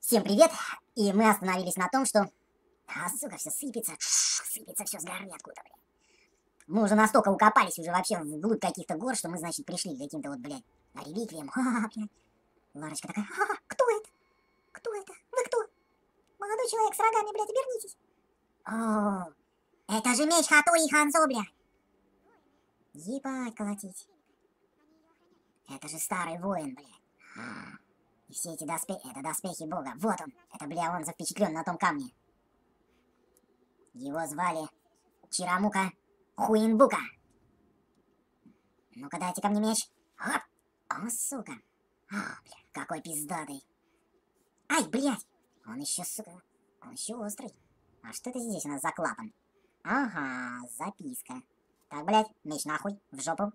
Всем привет! И мы остановились на том, что... сука, все сыпется. Сыпется все с горы откуда, блядь. Мы уже настолько укопались уже вообще вглубь каких-то гор, что мы, значит, пришли к каким-то вот, блядь, реликвиям. Блядь. Ларочка такая, кто это? Кто это? Вы кто? Молодой человек с рогами, блядь, обернитесь. О, это же меч Хатори Ханзо, блядь. Ебать колотить. Это же старый воин, блядь. И все эти доспехи, это доспехи бога. Вот он, это, бля, он запечатлен на том камне. Его звали Чирамука Хуинбука. Ну-ка, дайте ко мне меч. Оп! О, сука. Бля, какой пиздатый. Ай, блядь. Он еще, сука, он еще острый. А что это здесь у нас за клапан? Ага, записка. Так, блядь, меч нахуй, в жопу.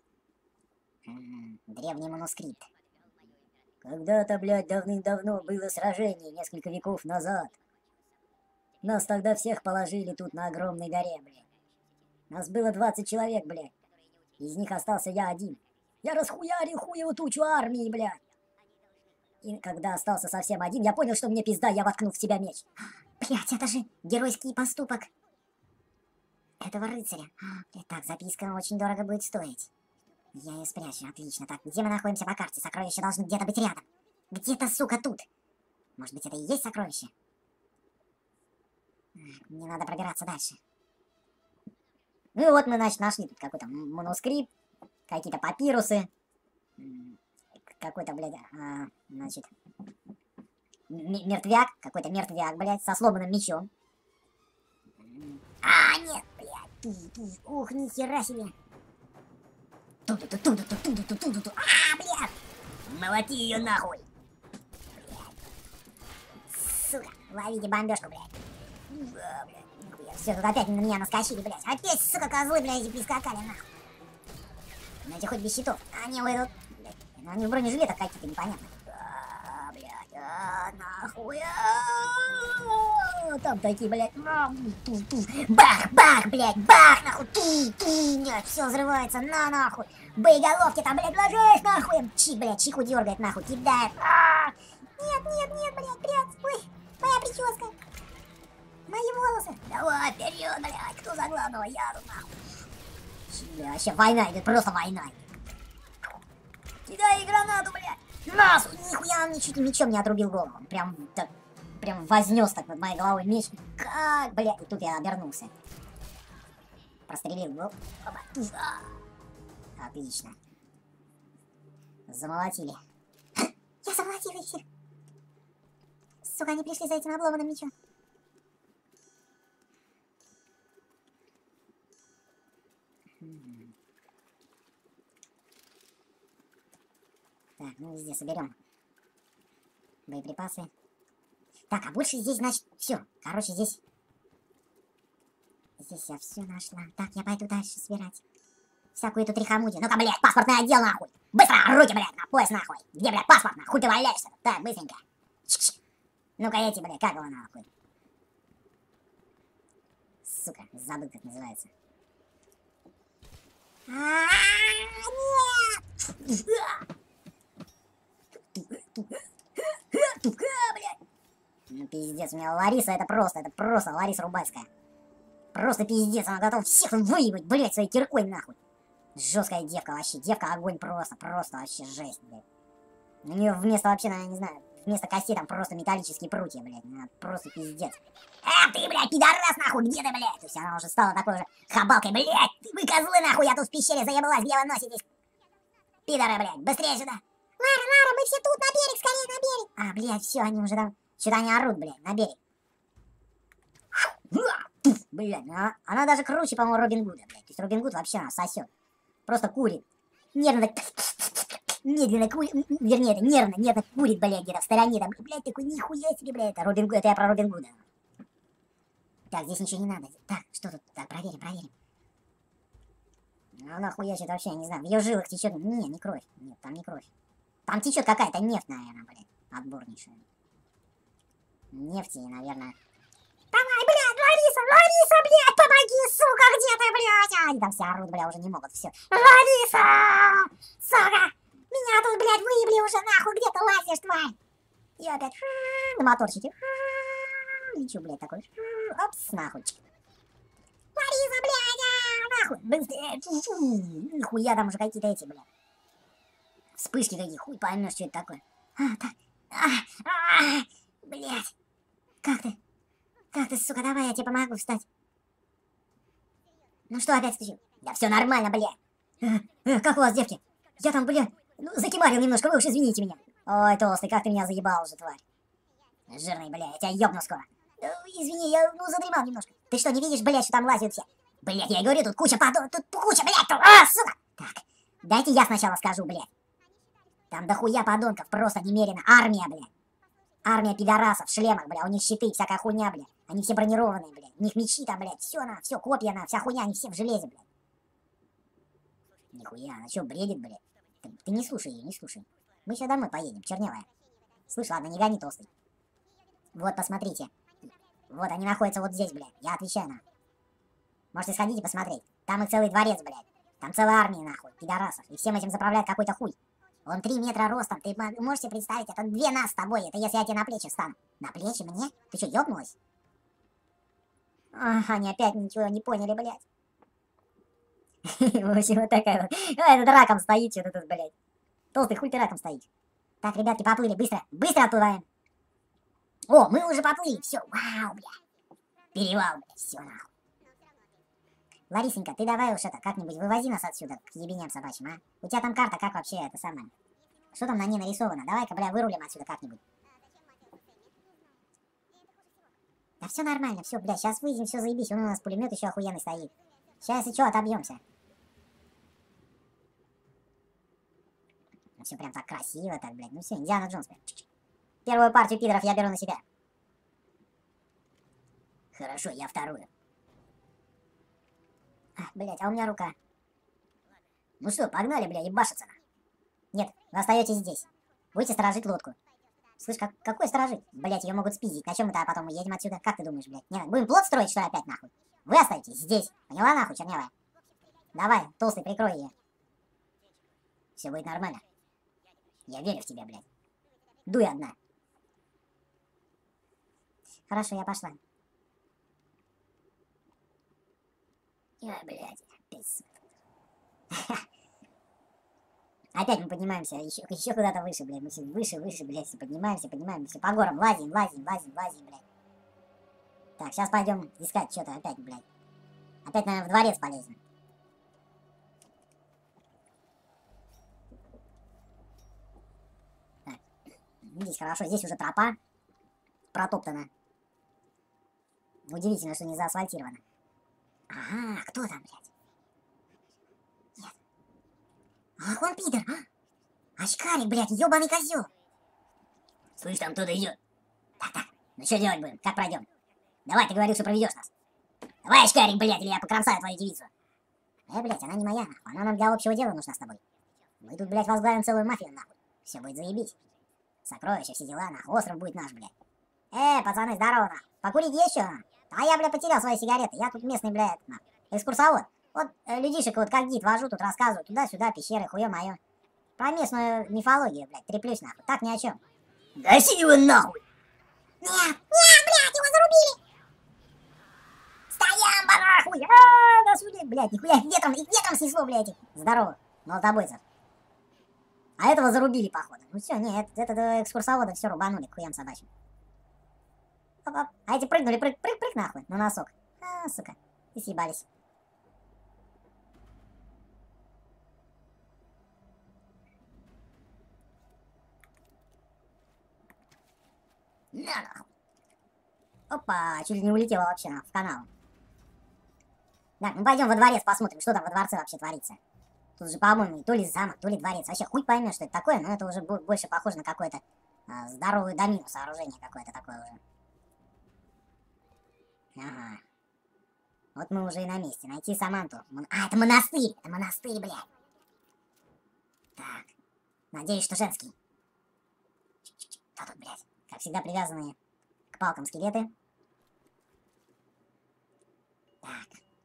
Древний манускрипт. Когда-то, блядь, давным-давно было сражение, несколько веков назад. Нас тогда всех положили тут на огромной горе, блядь. Нас было 20 человек, блядь. Из них остался я один. Я расхуярил хуеву тучу армии, блядь. И когда остался совсем один, я понял, что мне пизда, я воткнул в тебя меч. Блядь, это же геройский поступок этого рыцаря. Так, записка очень дорого будет стоить. Я ее спрячу, отлично. Так, где мы находимся по карте? Сокровища должны где-то быть рядом. Где-то, сука, тут. Может быть, это и есть сокровище? Мне надо пробираться дальше. Ну и вот мы, значит, нашли тут какой-то манускрипт, какие-то папирусы, какой-то, блядь, значит, мертвяк, какой-то мертвяк, блядь, со сломанным мечом. Нет, блядь, ух, нихера себе. Ту-ту-ту-ту-ту-ту-ту-ту-ту-ту. Блядь, молоти ее нахуй. Блядь. Сука, ловите бомбежку, блядь. Блядь. Все, тут опять на меня наскочили, блядь. Опять, сука, козлы, блядь, эти прискакали, нахуй. Ну эти хоть без щитов. Они выйдут, блядь. Ну они в бронежилетах какие-то непонятные. Блядь, нахуй. Там такие, блядь. Бах, бах, блядь, бах, нахуй. Нет, все взрывается, нахуй. Боеголовки там, блядь, ложись, нахуй. Чик, блядь, чику дергает, нахуй, кидает. Нет, блядь, прятаться. Ой, моя прическа. Мои волосы. Давай, вперед, блядь, кто за главного? Я тут, нахуй. Бля, вообще война идет, просто война. Кидай гранату, блядь. Нас, нихуя он мне чуть мечом не отрубил голову. Прям так, прям вознес так над моей головой меч. Как, блядь, и тут я обернулся. Прострелил, ну, отлично. Замолотили. Я замолотила их всех. Сука, они пришли за этим обломанным мечом. Так, ну везде соберем боеприпасы. Так, а больше здесь, значит, все. Короче, здесь я все нашла. Так, я пойду дальше собирать всякую эту трихомудию. Ну-ка, блядь, паспортный отдел, нахуй. Быстро, руки, блядь, на пояс, нахуй. Где, блядь, паспорт, нахуй? Хуй ты валяешься? Так, быстренько. Ну-ка, эти, блядь, как его, нахуй? Сука, забыл, как называется. Нет! Блядь. Ну пиздец, у меня Лариса, это просто Лариса Рубальская. Просто пиздец, она готова всех выебать, блядь, своей киркой нахуй. Жесткая девка вообще, девка огонь просто вообще жесть, блядь. У нее вместо вообще, я не знаю, вместо костей там просто металлические прутья, блядь, просто пиздец. Ты, блядь, пидорас, нахуй, где ты, блядь? То есть она уже стала такой же хабалкой, блядь, вы козлы, нахуй, я тут в пещере заебалась, где вы носитесь? Пидоры, блядь, быстрее сюда. Лара, мы все тут, на берег, скорее на берег. Блядь, все, они уже там, что-то они орут, блядь, на берег. Блядь, она даже круче, по-моему, Робин Гуда, блядь. То есть Робин Гуд вообще она сосет. Просто курит. Нервно так, медленно курит, вернее, это нервно курит, блядь, где-то в стороне, там, блядь, такой, нихуя себе, блядь, это Робин Гуд, это я про Робин Гуда. Так, здесь ничего не надо. Так, что тут? Так, проверим. Она хуячит вообще, я не знаю, в ее жилах течет, не кровь, нет, там не кровь. Там течет какая-то нефть, наверное, блядь, отборнейшая. Нефти, наверное. Давай, блядь, Лариса, блядь, помоги, сука, где ты, блядь? Они там все орут, блядь, уже не могут, все. Лариса! Сука! Меня тут, блядь, выебли уже, нахуй, где ты лазишь, тварь? Я опять на моторчике. Лечу, блядь, такой. Опс, нахуй. Лариса, блядь, нахуй. Быстрее. Нихуя там уже какие-то эти, блядь. Вспышки такие, хуй поймешь, что это такое. Так. Блядь. Как ты? Как ты, сука, давай, я тебе помогу встать. Ну что опять стучу? Да все нормально, блядь. Как у вас, девки? Я там, блядь, ну, закимарил немножко, вы уж извините меня. Ой, толстый, как ты меня заебал уже, тварь. Жирный, блядь, я тебя ёбну скоро. Извини, я, задремал немножко. Ты что, не видишь, блядь, что там лазят все? Блядь, я и говорю, тут куча тут куча, блядь, тут, сука! Так, дайте я сначала скажу, блядь. Там дохуя подонков, просто немерено. Армия, блядь. Армия пидорасов в шлемах, блядь, у них щиты, всякая хуйня, блядь. Они все бронированные, блядь. У них мечи там, блядь, все, копья вся хуйня, они все в железе, блядь. Нихуя, она что, бредит, блядь? Ты не слушай ее, не слушай. Мы сейчас домой поедем, чернявая. Слышь, ладно, не гони, толстый. Вот, посмотрите. Вот, они находятся вот здесь, блядь. Я отвечаю, на. Можете сходить и посмотреть. Там их целый дворец, блядь. Там целая армия, нахуй, пидорасов. И всем этим заправляет какой-то хуй. Он 3 метра ростом. Ты можете представить, это 2 нас с тобой. Это если я тебе на плечи встану. На плечи мне? Ты что, ёбнулась? Они опять ничего не поняли, блядь. В общем, вот такая вот. Этот раком стоит, что-то тут, блядь. Толстый, хуй ты раком стоишь. Так, ребятки, поплыли, быстро. Быстро отплываем. О, мы уже поплыли, все, вау, блядь. Перевал, блядь, все, нахуй. Ларисенька, ты давай уж это, как-нибудь вывози нас отсюда, к ебеням собачьим, а? У тебя там карта, как вообще это самое? Что там на ней нарисовано? Давай-ка, бля, вырулим отсюда как-нибудь. Да все нормально, все, бля, сейчас выйдем, все заебись. Вон у нас пулемет еще охуенный стоит. Сейчас, если что, отобьемся. Ну все прям так красиво, так, блядь. Ну все, Индиана Джонс, блядь. Первую партию пидоров я беру на себя. Хорошо, я вторую. Блядь, а у меня рука. Ну что, погнали, бля, ебашиться. Нет, вы остаетесь здесь. Будете сторожить лодку. Слышь, какой сторожить? Блядь, ее могут спиздить. На чем мы-то потом уедем отсюда? Как ты думаешь, блядь? Нет, будем плот строить, что ли, опять, нахуй? Вы остаетесь здесь. Поняла, нахуй, чернявая? Давай, толстый, прикрой ее. Все будет нормально. Я верю в тебя, блядь. Дуй одна. Хорошо, я пошла. Блядь, опять. Опять мы поднимаемся, еще куда-то выше, блядь. Мы все выше, блядь, все поднимаемся, все по горам лазим, блядь. Так, сейчас пойдем искать что-то опять, блядь. Опять, наверное, в дворец полезем. Так, здесь хорошо, здесь уже тропа протоптана. Удивительно, что не заасфальтировано. Ага, кто там, блядь? Нет. Ах, он пидор, а? Очкарик, блядь, ебаный козел. Слышь, там кто-то идет. Так, ну что делать будем? Как пройдем? Давай, ты говорил, что проведешь нас. Давай, очкарик, блядь, или я покромсаю твою девицу. Блядь, она не моя, нахуй. Она нам для общего дела нужна с тобой. Мы тут, блядь, возглавим целую мафию, нахуй. Все будет заебись. Сокровища, все дела, нахуй. Остров будет наш, блядь. Пацаны, здорово, нахуй. Покурить есть что? А я, блядь, потерял свои сигареты. Я тут местный, блядь, нахуй. Экскурсовод. Вот людишек вот как гид вожу, тут рассказываю. Туда-сюда, пещеры, хуе мое. Про местную мифологию, блядь, треплюсь, нахуй. Так ни о чем. Гаси его, нахуй! Нет, блядь, его зарубили! Стоям, нахуй! Нас убили, блядь, нихуя, их ветром снесло, блядь. Здорово, молотобойцев. А этого зарубили, походу. Ну все, нет, это экскурсовода все рубанули к хуям собачьим. Оп-оп. А эти прыгнули, прыг нахуй, на носок. Сука, и съебались. На нахуй. Опа, чуть ли не улетела вообще в канал. Так, ну пойдем во дворец посмотрим, что там во дворце вообще творится. Тут же, по-моему, то ли замок, то ли дворец. Вообще хуй поймешь, что это такое, но это уже больше похоже на какое-то здоровую домину, сооружение какое-то такое уже. Ага. Вот мы уже и на месте. Найти Саманту. Это монастырь! Это монастырь, блядь. Так. Надеюсь, что женский. Кто тут, блядь? Как всегда, привязанные к палкам скелеты. Так.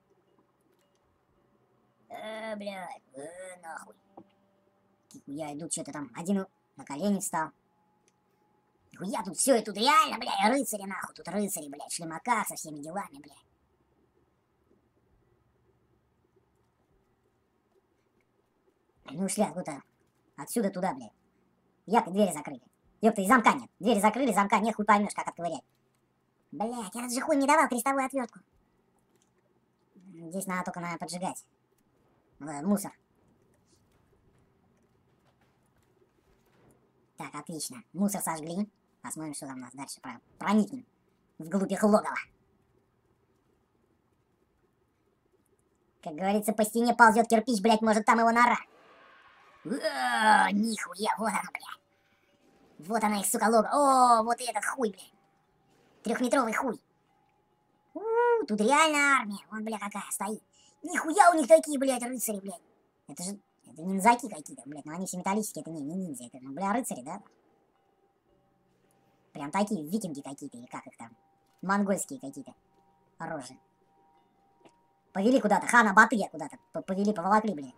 Блядь. Нахуй. Я иду, что-то там. Один на колени встал. Я тут все, и тут реально, блядь, рыцари, нахуй. Тут рыцари, блядь, шлемака со всеми делами, блядь. Ну ушли откуда-то. Отсюда туда, блядь. Як двери закрыли. Ёпта, и замка нет. Двери закрыли, замка нет, хуй поймешь, как отковырять. Блядь, я этот же хуй не давал крестовую отвертку. Здесь надо только, наверное, поджигать. Мусор. Так, отлично. Мусор сожгли. Посмотрим, что там у нас дальше. Проникнем вглубь их логова. Как говорится, по стене ползет кирпич, блядь, может там его нора. Нихуя, вот она, блядь. Вот она их, сука, логово. О, вот этот хуй, блядь. 3-метровый хуй. Тут реально армия. Вон, бля, какая стоит. Нихуя у них такие, блядь, рыцари, блядь. Это же... Это ниндзяки какие-то, блядь. Но они все металлические. Это не ниндзя. Это, ну, бля, рыцари, да? Прям такие викинги какие-то. Или как их там? Монгольские какие-то рожи. Повели куда-то. Хана Батыя куда-то. Повели, поволокли, блядь.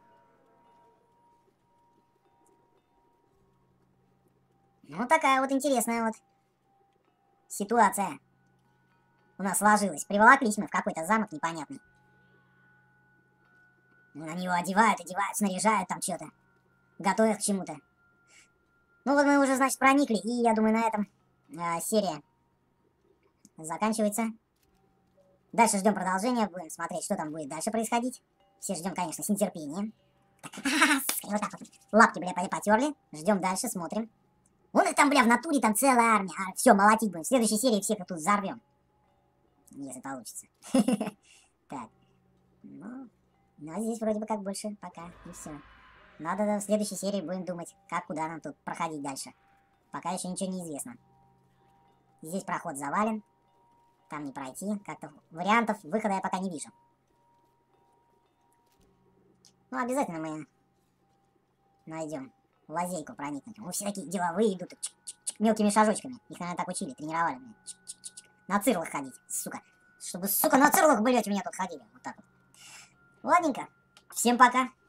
Ну, такая вот интересная вот ситуация у нас сложилась. Приволоклись мы в какой-то замок непонятный. На него одевают, снаряжают там что-то. Готовят к чему-то. Ну вот мы уже, значит, проникли. И я думаю, на этом серия заканчивается. Дальше ждем продолжения. Будем смотреть, что там будет дальше происходить. Все ждем, конечно, с нетерпением. Так, вот так вот. Лапки, бля, потерли. Ждем дальше, смотрим. Вон их там, бля, в натуре там целая армия. Все, молотить будем. В следующей серии всех их тут взорвем. Если получится. Так. Ну, а здесь вроде бы как больше пока. И все. Надо в следующей серии будем думать, как, куда нам тут проходить дальше. Пока еще ничего не известно. Здесь проход завален. Там не пройти. Как-то вариантов выхода я пока не вижу. Ну, обязательно мы найдем лазейку проникнуть. Мы все такие деловые идут мелкими шажочками. Их, наверное, так учили, тренировали. На цирлах ходить, сука. Чтобы, сука, на цирлах, блядь, у меня тут ходили. Вот так вот. Ладненько. Всем пока.